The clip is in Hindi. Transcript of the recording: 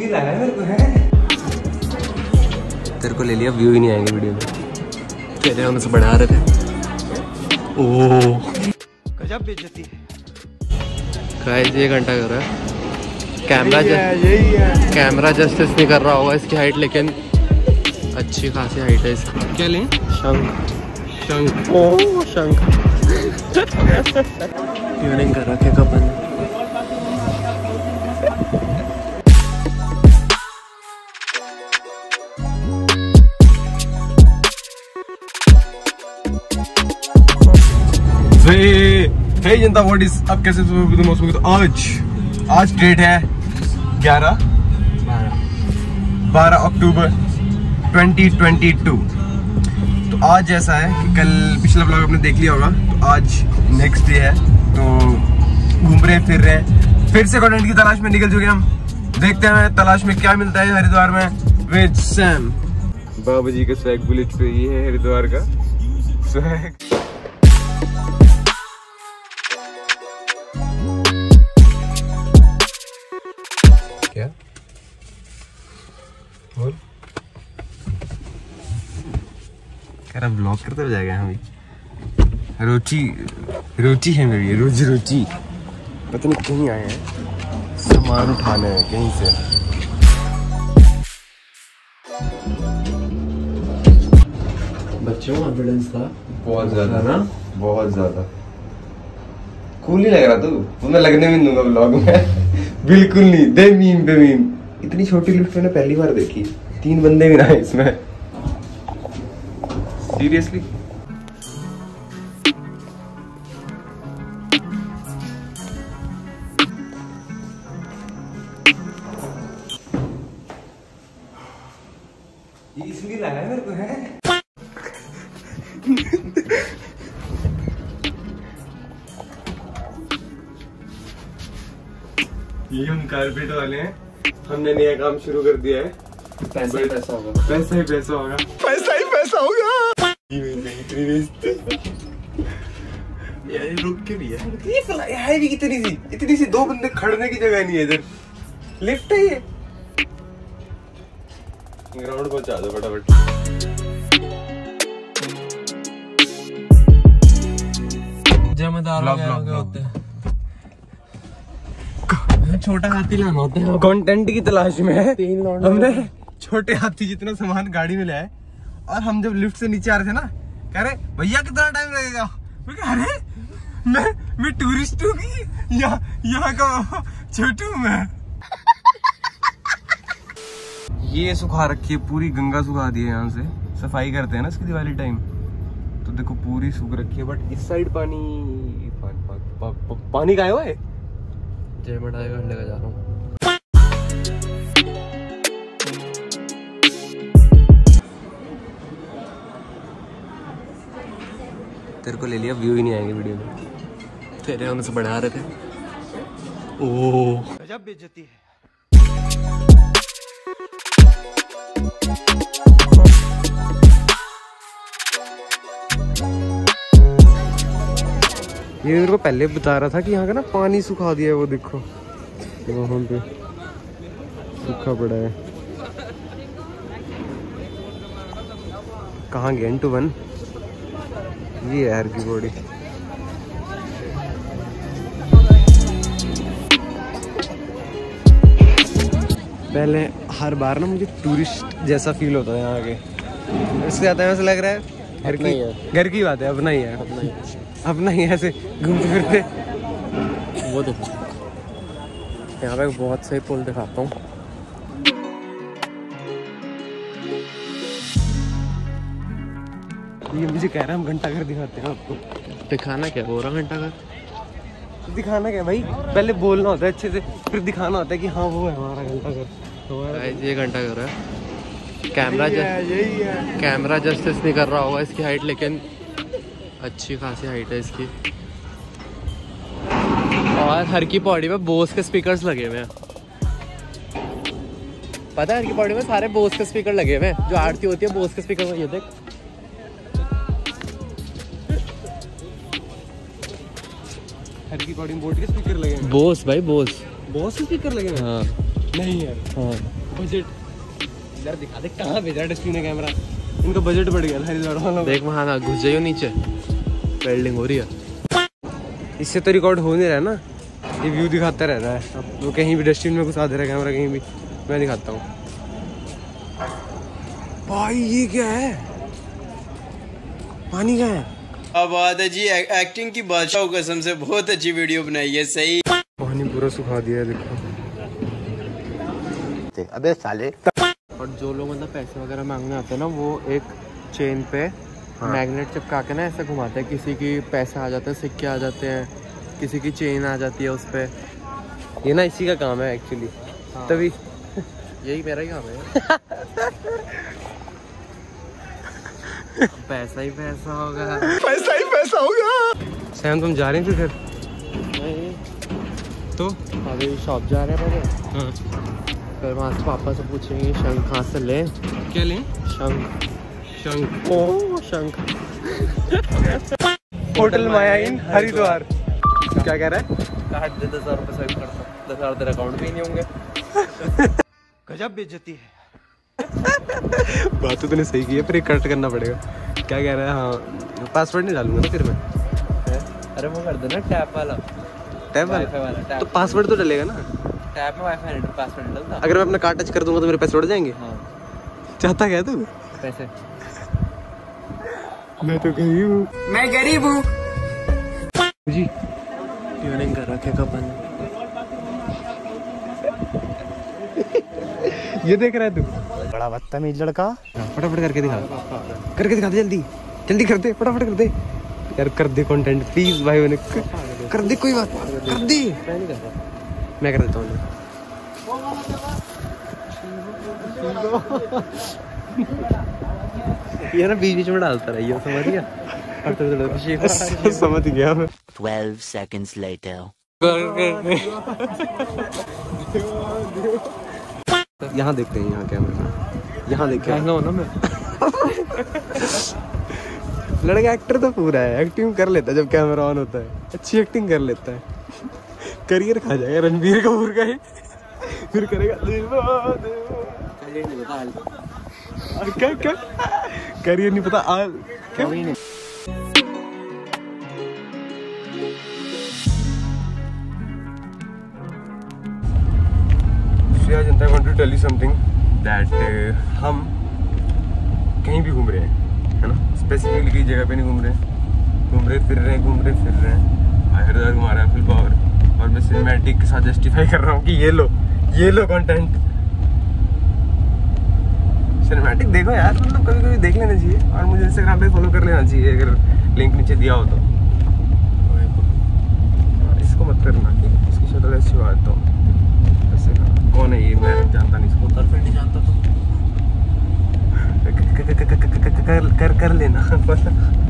लगा मेरे को है। तेरे को ले लिया, व्यू ही नहीं आएंगे वीडियो में। तेरे हम से बढ़ा रहे थे। ओह गजब बेइज्जती है। गाइस ये घंटा कर रहा है कैमरा जस्टिस नहीं कर रहा होगा इसकी हाइट, लेकिन अच्छी खासी हाइट है इसकी। क्या लें? शंख। ओह शंख। ट्यूनिंग कर रखे कपन। हे जनता, व्हाट इज अब कैसे मौसम की। तो आज डेट है 12 अक्टूबर 2022। तो आज ऐसा है कि कल पिछला ब्लॉग आपने देख लिया होगा, तो आज नेक्स्ट डे है। तो घूम रहे फिर रहे, फिर से कंटेंट की तलाश में निकल चुके हम। देखते हैं तलाश में क्या मिलता है हरिद्वार में विद सैम। बाबा जी का स्वैग बुलेट पे, ये है हरिद्वार का स्वैग। क्या बोल कह रहा, ब्लॉग करते हो जाएगा। हम रोटी है मेरी, रोजी पता नहीं कहीं आए हैं सामान उठाने कहीं से। बच्चों कॉन्फिडेंस था बहुत ज्यादा ना, बहुत ज्यादा। कूल नहीं लग रहा तू, मैं लगने भी नहीं दूंगा ब्लॉग में। बिल्कुल नहीं, दे मीम पे मीम। इतनी छोटी लिफ्ट मैंने पहली बार देखी, 3 बंदे भी ना है इसमें, सीरियसली। ये इसलिए लगा मेरे को है। ये हम कारपेट वाले हैं, हमने नया काम शुरू कर दिया है। पैसा ही पैसा होगा, पैसा ही पैसा होगा, पैसा ही पैसा होगा। यार रुक के भी है भी इतनी सी 2 बंदे खड़ने की जगह नहीं है इधर। लिफ्ट है ये, ग्राउंड पहुंचा दो फटाफट। जमेदार होते हैं, छोटा हाथी लाना होता है। कंटेंट की तलाश में है। हमने छोटे हाथी जितना सामान गाड़ी में लाया, और हम जब लिफ्ट से नीचे आ रहे थे ना, कह रहे भैया कितना टाइम लगेगा। मैं कह अरे मैं टूरिस्ट हूँ कि यहाँ का छोटू मैं। ये सुखा रखी है पूरी, गंगा सुखा दी है। यहाँ से सफाई करते हैं ना इसकी दिवाली टाइम, तो देखो पूरी सूख रखी है। बट इस साइड पानी का है। जय मटाई घर लेकर जा रहा हूँ। तेरे को ले लिया, व्यू ही नहीं आएंगे वीडियो में। तेरे हम से बढ़ा रहे थे। ओह गजब बेइज्जती है। ये मेरे को पहले बता रहा था कि यहाँ का ना पानी सुखा दिया है। वो देखो वहाँ पे सूखा पड़ा है। कहाँ गया N2 1? ये यार की बॉडी। पहले हर बार ना मुझे टूरिस्ट जैसा फील होता है यहाँ के। इससे आता है, ऐसा लग रहा है घर की बात है, अपना ही है, अपना ही ऐसे घूमते फिरते। वो देखो यहाँ पे बहुत सही पुल दिखाता हूँ। ये मुझे कह रहा है हम घंटाघर दिखाते हैं आपको। दिखाना क्या, बोरा घंटाघर दिखाना क्या भाई, पहले बोलना होता है अच्छे से, फिर दिखाना होता है कि हाँ वो है हमारा घंटाघर। ये घंटाघर है। कैमरा जस्टिस नहीं कर रहा होगा इसकी हाइट, लेकिन अच्छी खासी हाइट है इसकी। और हर की पौड़ी में बोस के स्पीकर्स लगे हुए हैं। पता है हर की पौड़ी में सारे बोस के स्पीकर लगे हुए हैं। जो आरती होती है बोस के स्पीकर में, ये देख। हर की पौड़ी में बोट के स्पीकर लगे हैं। बोस भाई, बोस के स्पीकर लगे हैं। हाँ नहीं यार, हाँ बजट इधर दिखा दे, कहाँ भेजा डस्टबिन है कैमरा। इनका बजट बढ़ गया हरिद्वार वालों। देख वहाँ ना घुस जाइयो नीचे, वेल्डिंग हो रही है। इससे तो रिकॉर्ड हो नहीं रहा है ना, ये व्यू दिखाता रह रहा है। अब वो कहीं भी डस्टबिन में घुसा दे रहा है कैमरा, कहीं भी मैं दिखाता हूँ। भाई ये क्या है, पानी का है। अब बात है जी, एक्टिंग की बादशाह कसम से बहुत अच्छी वीडियो बनाई है। सही पानी पूरा सुखा दिया है देखो। अबे साले। और जो लोग मतलब पैसे वगैरह मांगने आते हैं ना, वो एक चेन पे मैग्नेट चिपका के ना ऐसे घुमाते हैं। किसी की पैसे आ जाते हैं, सिक्के आ जाते हैं, किसी की चेन आ जाती है उस पे। ये ना इसी का काम है एक्चुअली। हाँ। तभी यही मेरा ही काम है। पैसा ही पैसा होगा, पैसा ही पैसा होगा। सैम तुम जा रहे थे फिर? नहीं तो अभी शॉप जा रहे हैं पहले, हाँ। फिर वहाँ से पापा से पूछेंगे शंख कहाँ से लें। क्या लें? शंख। शंख। ओ शंख। Hotel Maya inn Haridwar. क्या कह रहा है? काट दे 10,000 रुपये स्वाइप करता, 10,000 तेरे अकाउंट में ही नहीं होंगे। गजब बेइज्जती है। बात तो तूने सही की है, पर ये कट करना पड़ेगा। क्या कह रहा है? हाँ पासवर्ड नहीं डालूंगा ना फिर मैं। अरे वो कर देना टैप वाला, टैब वाईफाई वाला टैप। तो पासवर्ड तो डलेगा ना। टैप में वाईफाई नहीं, पासवर्ड नहीं डलता। अगर मैं अपना कार्ड टच कर दूंगा तो मेरे पैसे उड़ जाएंगे। हाँ चाहता क्या तू? पैसे। मैं तो गरीब हूँ। मैं गरीब हूँ जी। ट्यूनिंग कर रखे कपन। ये देख रहा है तू? बड़ा बदतमीज लड़का। फटाफट करके दिखा, करके दिखा दे, जल्दी जल्दी कर दे, फटाफट कर दे यार, कर दे कंटेंट प्लीज भाई। मैंने कर दे, कोई बात कर दे। मैं नहीं करता, मैं कर देता हूँ। ये ना बीच बीच में डालता रही है, समझ गया? समझ गया मैं। 12 seconds later. यहाँ देखते हैं, यहाँ कैमरा, यहाँ देखते हैं ना मैं। लड़का एक्टर तो पूरा है, एक्टिंग कर लेता है जब कैमरा ऑन होता है, अच्छी एक्टिंग कर लेता है। करियर खा जाएगा रणबीर कपूर का ही, फिर करेगा क्या क्या करियर नहीं पता क्या? जनता I want to tell you something that हम कहीं भी घूम रहे हैं, है ना, स्पेसिफिकली कई जगह पे नहीं घूम रहे हैं, घूम रहे फिर रहे हैं। हरिद्वार घुमा रहा है फुल पावर, और मैं सिनेमैटिक के साथ जस्टिफाई कर रहा हूँ कि ये लो कंटेंट। सिनेमैटिक देखो यार, मतलब कभी कभी देख लेना चाहिए, और मुझे इंस्टाग्राम पे फॉलो कर लेना चाहिए अगर लिंक नीचे दिया हो तो। इसको मत करना कि इसकी शक्ल ऐसी बात तो ऐसे कौन है ये, मैं जानता नहीं इसको। गर्लफ्रेंड नहीं जानता तो कर लेना